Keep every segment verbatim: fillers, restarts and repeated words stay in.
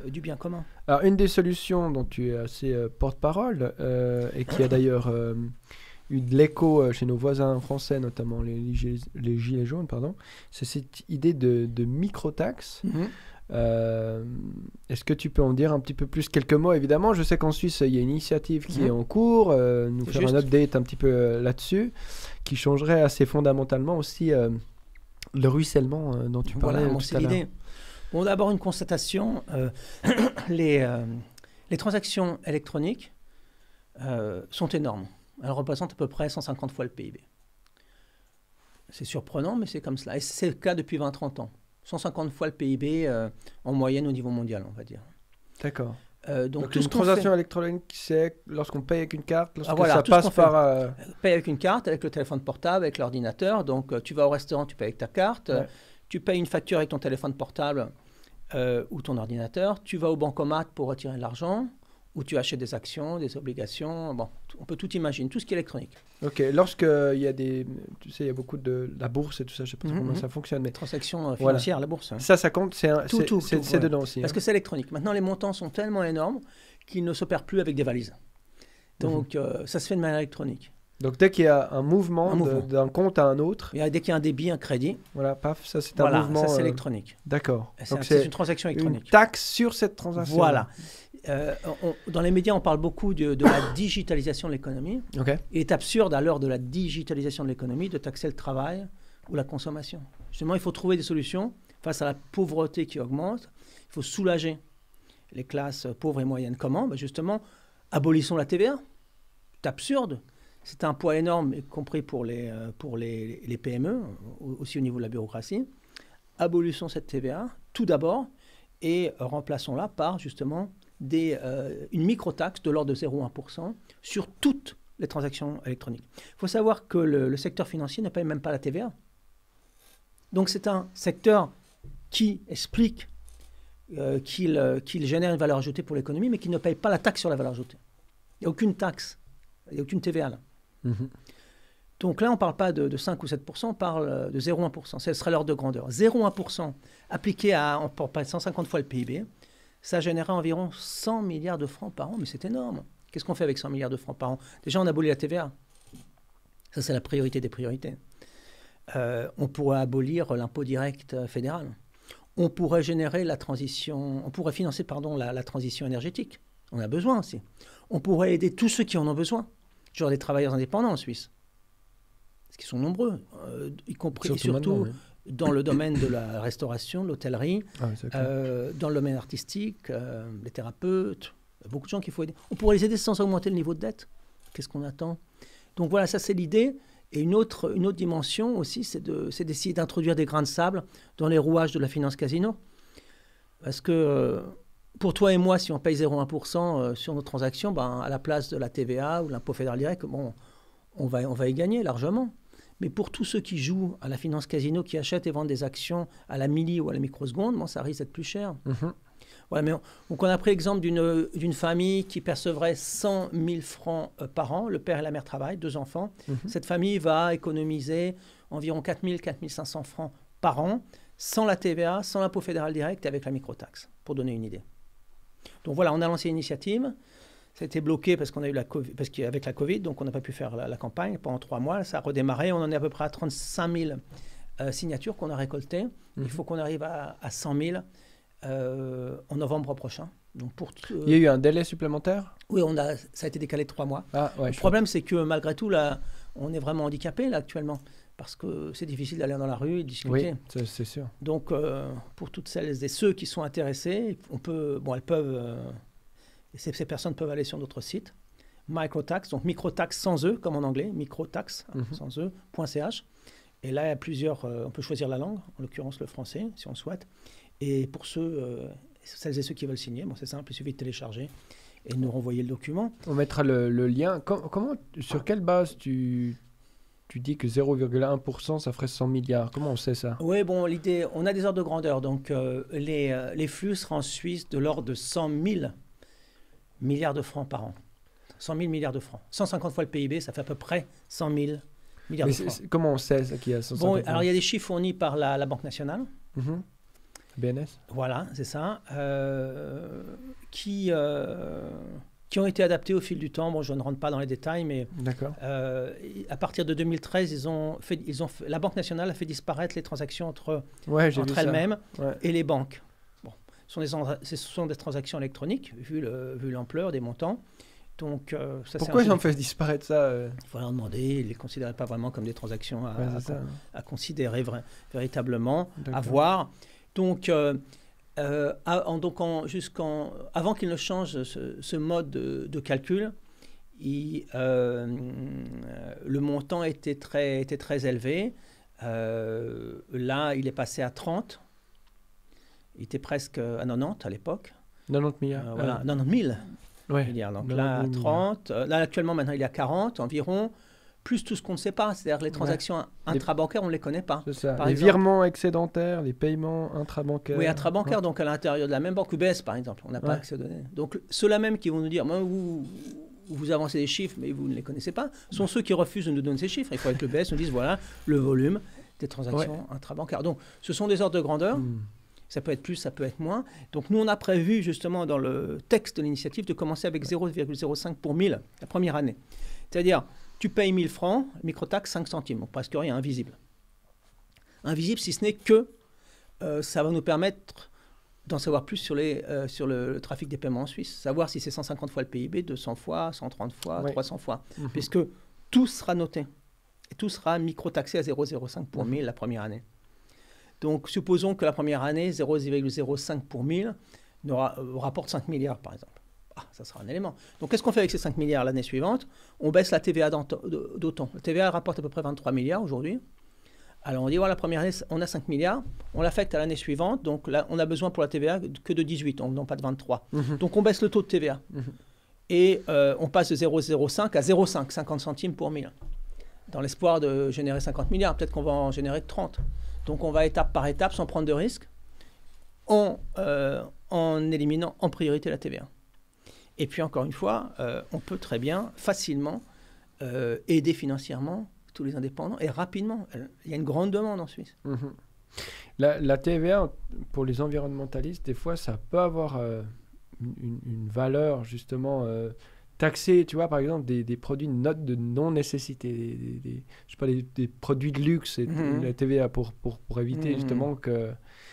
du bien commun. Alors, une des solutions dont tu es assez euh, porte-parole, euh, et qui a d'ailleurs euh, eu de l'écho euh, chez nos voisins français, notamment les, les, gilets, les gilets jaunes, pardon, c'est cette idée de, de micro-taxe. Mm-hmm. Euh, Est-ce que tu peux en dire un petit peu plus, quelques mots? Évidemment, je sais qu'en Suisse, il y a une initiative qui mmh. est en cours, euh, nous faire Juste. un update un petit peu euh, là-dessus, qui changerait assez fondamentalement aussi euh, le ruissellement euh, dont tu parlais Voilà, euh, bon, tout c'est à l'heure. l'idée. Bon, d'abord, une constatation. Euh, les, euh, les transactions électroniques euh, sont énormes. Elles représentent à peu près cent cinquante fois le P I B. C'est surprenant, mais c'est comme cela. Et c'est le cas depuis vingt à trente ans. cent cinquante fois le P I B euh, en moyenne au niveau mondial, on va dire. D'accord. Euh, donc, Donc, tout une ce qu'on transaction fait, électronique, c'est lorsqu'on paye avec une carte, lorsque Ah, voilà, ça tout ce passe qu'on fait. par... euh, paye avec une carte, avec le téléphone portable, avec l'ordinateur. Donc, euh, tu vas au restaurant, tu payes avec ta carte. Ouais. Tu payes une facture avec ton téléphone portable euh, ou ton ordinateur. Tu vas au bancomat pour retirer de l'argent. Ou tu achètes des actions, des obligations. Bon, on peut tout imaginer, tout ce qui est électronique. Ok, lorsqu'il y a des... Tu sais, il y a beaucoup de la bourse et tout ça, je ne sais pas Mm-hmm. comment ça fonctionne, mais... Transactions euh, Voilà. financières, la bourse. Hein. Ça, ça compte, c'est un- Tout, c'est- tout, c'est- tout, c'est ouais. dedans aussi. Parce hein. que c'est électronique. Maintenant, les montants sont tellement énormes qu'ils ne s'opèrent plus avec des valises. Donc, euh, ça se fait de manière électronique. Donc, dès qu'il y a un mouvement, Un de- mouvement. d'un compte à un autre, Et dès qu'il y a un débit, un crédit, voilà, paf, ça c'est voilà, un mouvement... ça c'est euh, électronique. D'accord. C'est Donc, un- c'est c'est une transaction une électronique. taxe sur cette transaction. Voilà. Euh, on- dans les médias, on parle beaucoup de, de la digitalisation de l'économie. Ok. Il est absurde, à l'heure de la digitalisation de l'économie, de taxer le travail ou la consommation. Justement, il faut trouver des solutions face à la pauvreté qui augmente. Il faut soulager les classes pauvres et moyennes. Comment? Ben justement, abolissons la T V A. C'est absurde. C'est un poids énorme, y compris pour les, euh, pour les, les P M E, aussi au niveau de la bureaucratie. Abolissons cette T V A, tout d'abord, et remplaçons-la par, justement, des, euh, une micro-taxe de l'ordre de zéro virgule un pour cent sur toutes les transactions électroniques. Il faut savoir que le, le secteur financier ne paye même pas la T V A. Donc c'est un secteur qui explique euh, qu'il euh, qu'il génère une valeur ajoutée pour l'économie, mais qui ne paye pas la taxe sur la valeur ajoutée. Il n'y a aucune taxe, il n'y a aucune T V A là. Mhm. Donc là, on ne parle pas de, de cinq ou sept pour cent, on parle de zéro virgule un pour cent. Ce serait l'ordre de grandeur. zéro virgule un pour cent appliqué à, on parle pas de cent cinquante fois le P I B, ça générerait environ cent milliards de francs par an, mais c'est énorme. Qu'est-ce qu'on fait avec cent milliards de francs par an? Déjà, on abolit la T V A. Ça, c'est la priorité des priorités. Euh, on pourrait abolir l'impôt direct fédéral. On pourrait générer la transition, on pourrait financer pardon, la, la transition énergétique. On a besoin aussi. On pourrait aider tous ceux qui en ont besoin. Genre des travailleurs indépendants en Suisse. Parce qu'ils sont nombreux, euh, y compris surtout, surtout maintenant, oui. dans le domaine de la restauration, de l'hôtellerie, Ah, oui, c'est clair. euh, dans le domaine artistique, euh, les thérapeutes, beaucoup de gens qu'il faut aider. On pourrait les aider sans augmenter le niveau de dette. Qu'est-ce qu'on attend? Donc voilà, ça c'est l'idée. Et une autre, une autre dimension aussi, c'est de, c'est d'essayer d'introduire des grains de sable dans les rouages de la finance casino. Parce que euh, pour toi et moi, si on paye zéro virgule un pour cent euh, sur nos transactions, ben, à la place de la T V A ou l'impôt fédéral direct, bon, on va, on va y gagner largement. Mais pour tous ceux qui jouent à la finance casino, qui achètent et vendent des actions à la milli ou à la microseconde, bon, ça risque d'être plus cher. Mhm. Voilà, mais on, donc on a pris l'exemple d'une, d'une famille qui percevrait cent mille francs euh, par an. Le père et la mère travaillent, deux enfants. Mhm. Cette famille va économiser environ quatre mille, quatre mille cinq cents francs par an, sans la T V A, sans l'impôt fédéral direct et avec la microtaxe, pour donner une idée. Donc voilà, on a lancé l'initiative. Ça a été bloqué parce qu'on a eu la COVID, parce qu'avec la Covid, donc on n'a pas pu faire la, la campagne pendant trois mois. Ça a redémarré. On en est à peu près à trente-cinq mille euh, signatures qu'on a récoltées. Mm-hmm. Il faut qu'on arrive à, à cent mille euh, en novembre prochain. Donc pour euh... Il y a eu un délai supplémentaire? Oui, on a, ça a été décalé de trois mois. Ah, ouais, Le problème, c'est que malgré tout, là, on est vraiment handicapé là, actuellement. Parce que c'est difficile d'aller dans la rue et discuter. Oui, c'est, c'est sûr. Donc, euh, pour toutes celles et ceux qui sont intéressés, on peut, bon, elles peuvent, euh, ces, ces personnes peuvent aller sur notre site, Microtax, donc microtax sans E, comme en anglais, microtax mm-hmm. hein, sans E, .ch. Et là, il y a plusieurs, euh, on peut choisir la langue, en l'occurrence le français, si on souhaite. Et pour ceux, euh, celles et ceux qui veulent signer, bon, c'est simple, il suffit de télécharger et de nous renvoyer le document. On mettra le, le lien. Com- comment, sur quelle base tu... Tu dis que zéro virgule un pour cent, ça ferait cent milliards. Comment on sait ça? Oui, bon, l'idée, on a des ordres de grandeur. Donc, euh, les, euh, les flux seraient en Suisse de l'ordre de cent mille milliards de francs par an. cent mille milliards de francs. cent cinquante fois le P I B, ça fait à peu près cent mille milliards Mais de francs. c'est, c'est, comment on sait ça, qu'il y a cent cinquante? Bon, alors, il y a des chiffres fournis par la, la Banque nationale. Mm-hmm. B N S? Voilà, c'est ça. Euh, qui, euh, qui ont été adaptés au fil du temps. Bon, je ne rentre pas dans les détails, mais euh, à partir de deux mille treize, ils ont fait, ils ont fait, la Banque nationale a fait disparaître les transactions entre, ouais, entre elles-mêmes ouais. et les banques. Bon, ce sont des, ce sont des transactions électroniques, vu, le, vu l'ampleur des montants. Donc, euh, ça, pourquoi ils ont fait disparaître ça euh... Il faut leur demander. Ils ne les considéraient pas vraiment comme des transactions à, ouais, à, ça, à, à considérer vra véritablement, à voir. Donc, euh, euh, à, en, donc en, jusqu'en, avant qu'ils ne changent ce, ce mode de, de calcul, il, euh, le montant était très, était très élevé. Euh, là, il est passé à trente. Il était presque à quatre-vingt-dix à l'époque. quatre-vingt-dix milliards. Euh, voilà, quatre-vingt-dix mille. Ouais. Milliards. Donc là, à trente. Euh, là, actuellement, maintenant, il est à quarante environ, plus tout ce qu'on ne sait pas. C'est-à-dire les transactions ouais. intrabancaires, on ne les connaît pas. C'est ça. Par les exemple, virements excédentaires, les paiements intrabancaires. Oui, intrabancaires, ouais. donc à l'intérieur de la même banque U B S, par exemple. On n'a pas ouais. accès aux données. Donc ceux-là même qui vont nous dire, moi, vous, vous avancez des chiffres, mais vous ne les connaissez pas, sont ceux qui refusent de nous donner ces chiffres. Il faut que l'U B S nous dise, voilà, le volume des transactions ouais. intrabancaires. Donc ce sont des ordres de grandeur. Mmh. Ça peut être plus, ça peut être moins. Donc, nous, on a prévu, justement, dans le texte de l'initiative, de commencer avec zéro virgule zéro cinq pour mille la première année. C'est-à-dire, tu payes mille francs, microtaxe cinq centimes, donc presque rien, invisible. Invisible, si ce n'est que euh, ça va nous permettre d'en savoir plus sur, les, euh, sur le, le trafic des paiements en Suisse. Savoir si c'est cent cinquante fois le P I B, deux cents fois, cent trente fois, ouais. trois cents fois. Mmh. Puisque tout sera noté. Et tout sera microtaxé à zéro virgule zéro cinq pour mille la première année. Donc, supposons que la première année, zéro virgule zéro cinq pour mille, nous ra rapporte cinq milliards, par exemple. Ah, ça sera un élément. Donc, qu'est-ce qu'on fait avec ces cinq milliards l'année suivante? On baisse la T V A d'autant. La T V A rapporte à peu près vingt-trois milliards aujourd'hui. Alors, on dit, voilà, la première année, on a cinq milliards. On l'affecte à l'année suivante. Donc, là, on a besoin pour la T V A que de dix-huit, donc non pas de vingt-trois. Mmh. Donc, on baisse le taux de T V A. Mmh. Et euh, on passe de zéro virgule zéro cinq à zéro virgule cinq, cinquante centimes pour mille. Dans l'espoir de générer cinquante milliards. Peut-être qu'on va en générer que trente. Donc, on va étape par étape, sans prendre de risques, en, euh, en éliminant en priorité la T V A. Et puis, encore une fois, euh, on peut très bien, facilement, euh, aider financièrement tous les indépendants et rapidement. Il y a une grande demande en Suisse. Mmh. La, la T V A, pour les environnementalistes, des fois, ça peut avoir euh, une, une valeur, justement... Euh, taxer, tu vois, par exemple, des, des produits de note de non-nécessité, des, des, des, je sais pas, des, des produits de luxe, et mmh. la T V A pour, pour, pour éviter mmh. justement que...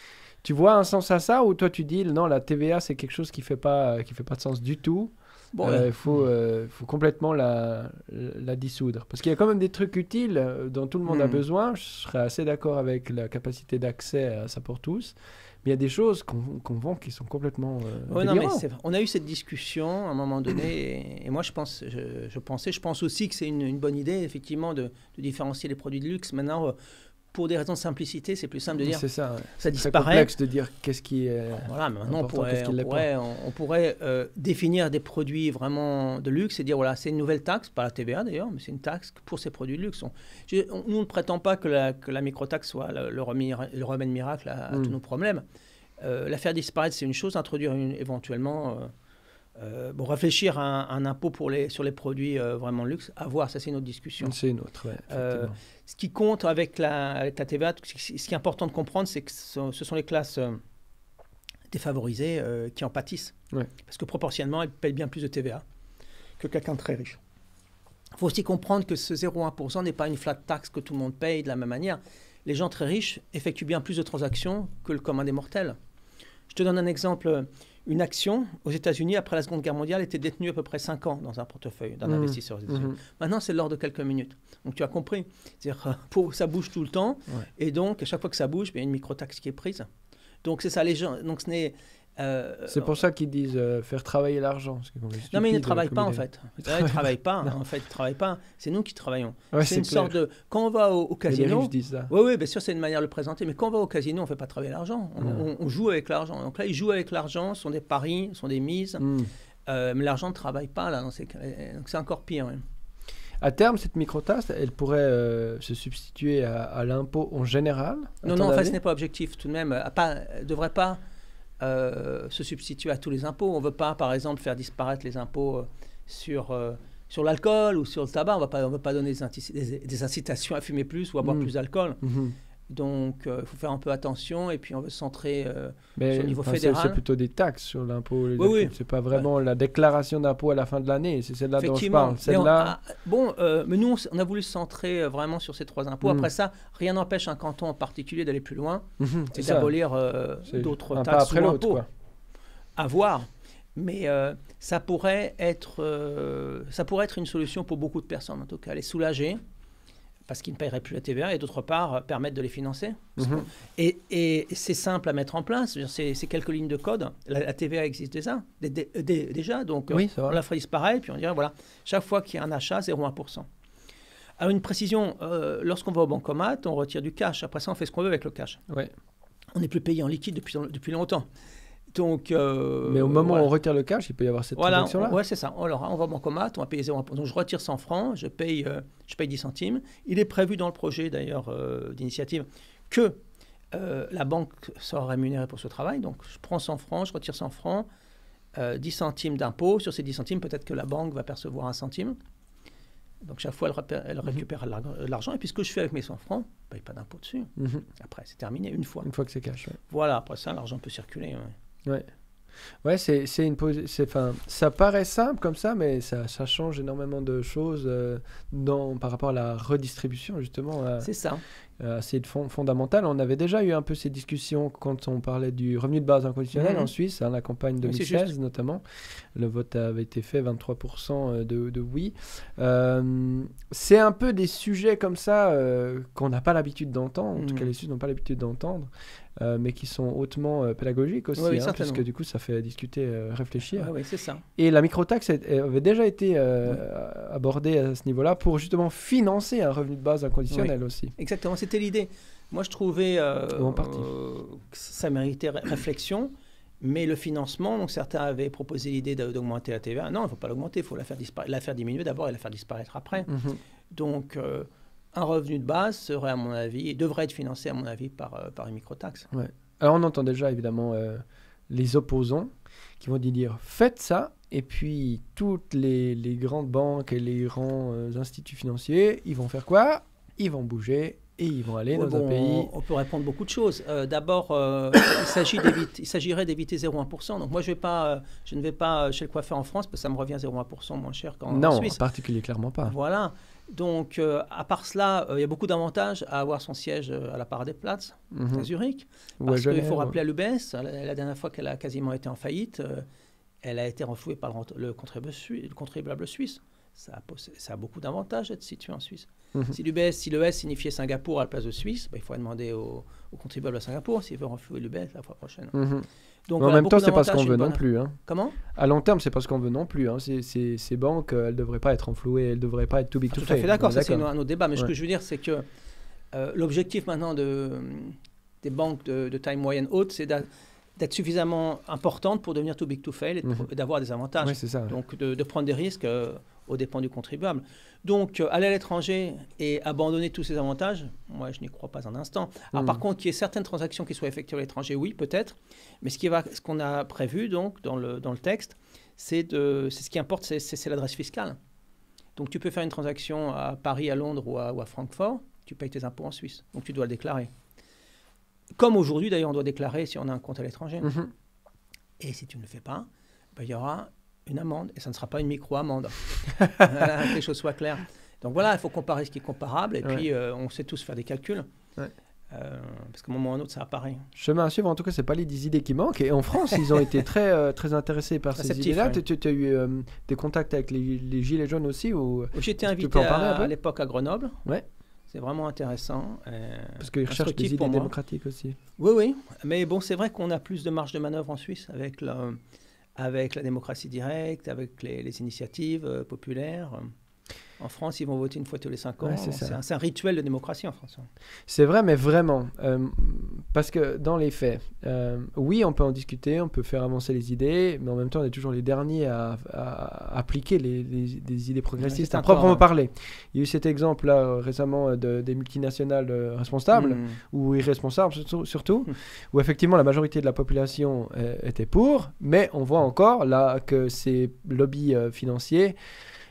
Tu vois un sens à ça, ou toi tu dis, non, la T V A c'est quelque chose qui fait pas, qui fait pas de sens du tout, il bon, euh, ouais. faut, euh, faut complètement la, la dissoudre. Parce qu'il y a quand même des trucs utiles dont tout le monde mmh. a besoin, je serais assez d'accord avec la capacité d'accès à ça pour tous. Mais il y a des choses qu'on qu'on vend qui sont complètement euh, ouais, non, mais on a eu cette discussion à un moment donné, et, et moi je, pense, je, je pensais, je pense aussi que c'est une, une bonne idée, effectivement, de, de différencier les produits de luxe. Maintenant, pour des raisons de simplicité, c'est plus simple de dire c'est ça, ouais. ça disparaît. C'est complexe de dire qu'est-ce qui est voilà, mais maintenant on pourrait, on pourrait, on, on pourrait euh, définir des produits vraiment de luxe et dire voilà, c'est une nouvelle taxe, pas la T V A d'ailleurs, mais c'est une taxe pour ces produits de luxe. On, je, on, nous ne prétend pas que la, que la microtaxe soit le, le, remire, le remède miracle à, à mm. tous nos problèmes. Euh, la faire disparaître, c'est une chose, introduire une, éventuellement... Euh, Euh, bon, réfléchir à un, un impôt pour les, sur les produits euh, vraiment de luxe, à voir, ça c'est une autre discussion. C'est une autre, ouais, euh, ce qui compte avec la, avec la T V A, ce qui est important de comprendre, c'est que ce, ce sont les classes euh, défavorisées euh, qui en pâtissent. Ouais. Parce que proportionnellement, elles payent bien plus de T V A que quelqu'un de très riche. Il faut aussi comprendre que ce zéro virgule un pour cent n'est pas une flat tax que tout le monde paye de la même manière. Les gens très riches effectuent bien plus de transactions que le commun des mortels. Je te donne un exemple. Une action aux États-Unis, après la Seconde Guerre mondiale, était détenue à peu près cinq ans dans un portefeuille d'un mmh. investisseur aux États-Unis. Mmh. Maintenant, c'est l'ordre de quelques minutes. Donc, tu as compris. C'est-à-dire, pour, ça bouge tout le temps. Ouais. Et donc, à chaque fois que ça bouge, il y a une microtaxe qui est prise. Donc, c'est ça, les gens. Donc, ce n'est... Euh, c'est pour ça qu'ils disent euh, faire travailler l'argent. Non, mais ils ne travaillent pas, en fait. Ils ne travaillent pas. En fait, ils ne travaillent pas. C'est nous qui travaillons. Ouais, c'est une clair. sorte de... Quand on va au, au casino... Les riches disent ça. Oui, oui, bien sûr, c'est une manière de le présenter. Mais quand on va au casino, on ne fait pas travailler l'argent. On, mmh. on, on joue avec l'argent. Donc là, ils jouent avec l'argent. Ce sont des paris, ce sont des mises. Mmh. Euh, mais l'argent ne travaille pas, là. Dans ces... Donc c'est encore pire. Ouais. À terme, cette microtaxe, elle pourrait euh, se substituer à, à l'impôt en général? Non, non, en fait, ce n'est pas objectif tout de même. Elle ne devrait pas... Euh, se substituer à tous les impôts. On ne veut pas, par exemple, faire disparaître les impôts euh, sur, euh, sur l'alcool ou sur le tabac. On ne veut pas donner des, des, des incitations à fumer plus ou à boire mmh. plus d'alcool. Mmh. Donc, il euh, faut faire un peu attention et puis on veut se centrer euh, Mais, sur le niveau enfin, fédéral. C'est plutôt des taxes sur l'impôt. Oui, oui. C'est pas vraiment ouais. la déclaration d'impôt à la fin de l'année. C'est celle-là dont je parle. Celle-là... On, bon, euh, mais nous, on a voulu se centrer vraiment sur ces trois impôts. Mmh. Après ça, rien n'empêche un canton en particulier d'aller plus loin mmh, et d'abolir euh, d'autres taxes ou impôts. Quoi. À voir. Mais euh, ça, pourrait être, euh, ça pourrait être une solution pour beaucoup de personnes, en tout cas. Les soulager, parce qu'ils ne paieraient plus la T V A, et d'autre part, euh, permettre de les financer. Mmh. Et, et c'est simple à mettre en place. C'est quelques lignes de code. La, la T V A existe déjà. Dé, dé, dé, déjà donc, oui, on la ferait disparaître, puis on dirait, voilà, chaque fois qu'il y a un achat, zéro virgule un pour cent. Alors, une précision, euh, lorsqu'on va au bancomat, on retire du cash. Après ça, on fait ce qu'on veut avec le cash. Ouais. On n'est plus payé en liquide depuis, depuis longtemps. Donc, euh, mais au moment voilà. où on retire le cash, il peut y avoir cette voilà, transaction-là. Oui, c'est ça. Alors, on va au bancomat, on va payer zéro virgule un pour cent. Donc, je retire cent francs, je paye, euh, je paye dix centimes. Il est prévu dans le projet, d'ailleurs, euh, d'initiative, que euh, la banque sera rémunérée pour ce travail. Donc, je prends cent francs, je retire cent francs, euh, dix centimes d'impôt. Sur ces dix centimes, peut-être que la banque va percevoir un centime. Donc, chaque fois, elle, elle récupère mmh. l'argent. Et puis, ce que je fais avec mes cent francs, je ne paye pas d'impôt dessus. Mmh. Après, c'est terminé, une fois. Une fois que c'est cash. Ouais. Voilà, après ça, l'argent peut circuler. Ouais. Ouais, ouais c'est une enfin, ça paraît simple comme ça, mais ça, ça change énormément de choses euh, dans, par rapport à la redistribution, justement. Euh, c'est ça. Euh, assez fond, fondamental. On avait déjà eu un peu ces discussions quand on parlait du revenu de base inconditionnel mmh. en Suisse, hein, la campagne deux mille seize oui, notamment. Le vote avait été fait, vingt-trois pour cent de, de oui. Euh, c'est un peu des sujets comme ça euh, qu'on n'a pas l'habitude d'entendre, en mmh. tout cas les Suisses n'ont pas l'habitude d'entendre. Euh, mais qui sont hautement euh, pédagogiques aussi, oui, hein, parce que du coup, ça fait discuter, euh, réfléchir. Oui, oui, c'est ça. Et la microtaxe avait déjà été euh, oui. abordée à ce niveau-là pour justement financer un revenu de base inconditionnel oui. aussi. Exactement, c'était l'idée. Moi, je trouvais euh, bon euh, que ça méritait ré réflexion, mais le financement, donc certains avaient proposé l'idée d'augmenter la T V A. Non, il ne faut pas l'augmenter, il faut la faire, la faire diminuer d'abord et la faire disparaître après. Mm-hmm. Donc... Euh, un revenu de base serait, à mon avis, et devrait être financé, à mon avis, par, euh, par une microtaxe. Ouais. Alors, on entend déjà, évidemment, euh, les opposants qui vont dire « faites ça », et puis toutes les, les grandes banques et les grands euh, instituts financiers, ils vont faire quoi? Ils vont bouger et ils vont aller ouais, dans bon, un pays... On peut répondre beaucoup de choses. Euh, D'abord, euh, il s'agirait d'éviter zéro virgule un pour cent. Donc moi, je, vais pas, euh, je ne vais pas chez le coiffeur en France, parce que ça me revient zéro virgule un pour cent moins cher qu'en non, Suisse. Non, en particulier, clairement pas. Voilà. Donc, euh, à part cela, il euh, y a beaucoup d'avantages à avoir son siège euh, à la Paradeplatz, mm-hmm. à Zurich. Parce ouais, qu'il faut rappeler à l'U B S, la, la dernière fois qu'elle a quasiment été en faillite, euh, elle a été renflouée par le, le, contribuable, le contribuable suisse. Ça a, ça a beaucoup d'avantages d'être situé en Suisse. Mm-hmm. Si l'U B S, si l'E S signifiait Singapour à la place de Suisse, bah, il faudrait demander au, au contribuable à Singapour s'il veut renflouer l'U B S la fois prochaine. Mm-hmm. Donc, en même temps, c'est pas ce qu'on veut non plus. Hein. Comment? À long terme, c'est pas ce qu'on veut non plus. Hein. Ces, ces, ces banques, elles ne devraient pas être renflouées, elles ne devraient pas être too big to fail. Tout à fait d'accord, ça c'est un autre débat. Mais ouais. ce que je veux dire, c'est que euh, l'objectif maintenant de, des banques de, de taille moyenne haute, c'est d'être suffisamment importante pour devenir too big to fail et mm-hmm. d'avoir des avantages. Ouais, c'est ça, ouais. Donc de, de prendre des risques euh, aux dépens du contribuable. Donc, euh, aller à l'étranger et abandonner tous ces avantages, moi, je n'y crois pas un instant. Alors, mmh. par contre, qu'il y ait certaines transactions qui soient effectuées à l'étranger, oui, peut-être. Mais ce qui va, ce qu'on a prévu, donc, dans le, dans le texte, c'est de, c'est ce qui importe, c'est l'adresse fiscale. Donc, tu peux faire une transaction à Paris, à Londres ou à, ou à Francfort, tu payes tes impôts en Suisse. Donc, tu dois le déclarer. Comme aujourd'hui, d'ailleurs, on doit déclarer si on a un compte à l'étranger. Mmh. Et si tu ne le fais pas, ben, il y aura une amende, et ça ne sera pas une micro-amende. Voilà, que les choses soient claires. Donc voilà, il faut comparer ce qui est comparable, et ouais. puis euh, on sait tous faire des calculs, ouais. euh, parce qu'à un moment ou à un autre, ça apparaît. Chemin à suivre, en tout cas, ce n'est pas les des idées qui manquent, et en France, ils ont été très, euh, très intéressés par ces idées-là. Ouais. Tu as eu euh, des contacts avec les, les Gilets jaunes aussi ou... J'étais invité à, à l'époque à Grenoble. Ouais. C'est vraiment intéressant. Euh, Parce qu'ils recherchent des idées démocratiques aussi. Oui, oui, mais bon, c'est vrai qu'on a plus de marge de manœuvre en Suisse avec le... avec la démocratie directe, avec les, les initiatives euh, populaires. En France, ils vont voter une fois tous les cinq ans. Ouais, c'est un, un rituel de démocratie en France. C'est vrai, mais vraiment. Euh, parce que dans les faits, euh, oui, on peut en discuter, on peut faire avancer les idées, mais en même temps, on est toujours les derniers à, à, à appliquer les, les, des idées progressistes ouais, à proprement encore, parler. Il y a eu cet exemple-là récemment de, des multinationales responsables, mmh. ou irresponsables surtout, surtout mmh. où effectivement la majorité de la population euh, était pour, mais on voit encore là que ces lobbies euh, financiers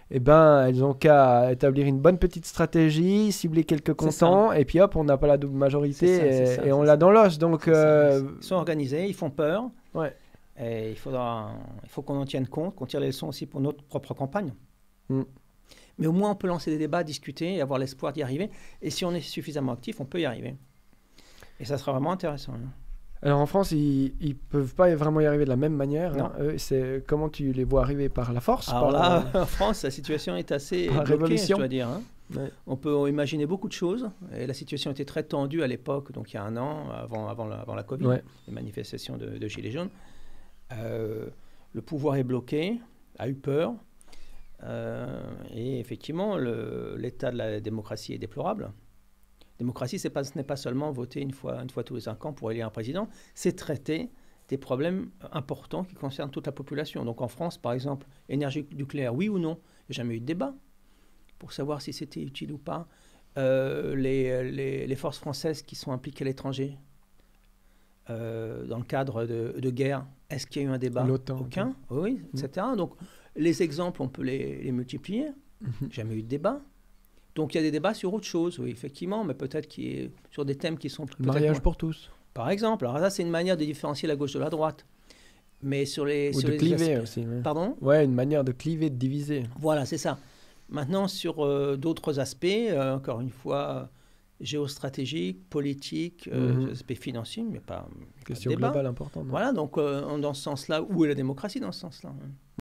eh ben, elles ont qu'à établir une bonne petite stratégie, cibler quelques comptants, et puis hop, on n'a pas la double majorité, C'est ça, c'est et, ça, et on c'est l'a ça. dans l'os. Donc, C'est ça. euh, Ils sont organisés, ils font peur. ouais. Et il, faudra, il faut qu'on en tienne compte, qu'on tire les leçons aussi pour notre propre campagne. Mm. Mais au moins, on peut lancer des débats, discuter et avoir l'espoir d'y arriver. Et si on est suffisamment actif, on peut y arriver. Et ça sera vraiment intéressant. Hein. Alors en France, ils ne peuvent pas vraiment y arriver de la même manière. Non. Hein. Eux, c'est, comment tu les vois arriver par la force? Alors par, là, en France, la situation est assez par la bloquée, révolution. je dois dire. Hein. Ouais. On peut imaginer beaucoup de choses. Et la situation était très tendue à l'époque, donc il y a un an, avant, avant, la, avant la Covid, Ouais. les manifestations de, de Gilets jaunes. Euh, le pouvoir est bloqué, a eu peur. Euh, et effectivement, le, l'état de la démocratie est déplorable. Démocratie, c'est pas, ce n'est pas seulement voter une fois, une fois tous les cinq ans pour élire un président, c'est traiter des problèmes importants qui concernent toute la population. Donc en France, par exemple, énergie nucléaire, oui ou non? Il n'y a jamais eu de débat pour savoir si c'était utile ou pas. Euh, les, les, les forces françaises qui sont impliquées à l'étranger, euh, dans le cadre de, de guerre, est-ce qu'il y a eu un débat? L'OTAN. Aucun, oui, et cetera. Donc les exemples, on peut les, les multiplier. Mhm. Jamais eu de débat. Donc il y a des débats sur autre chose, oui, effectivement, mais peut-être qu'il y a, sur des thèmes qui sont Le peut-être mariage moins- pour tous. Par exemple, alors ça c'est une manière de différencier la gauche de la droite. Mais sur les... Ou sur de les cliver aspects- aussi. Ouais. Pardon? Ouais, une manière de cliver, de diviser. Voilà, c'est ça. Maintenant, sur euh, d'autres aspects, euh, encore une fois, euh, géostratégiques, politiques, euh, Mhm. aspects financiers, mais pas, pas de Question débat. globale importante. non? Voilà, donc euh, dans ce sens-là, où est la démocratie dans ce sens-là?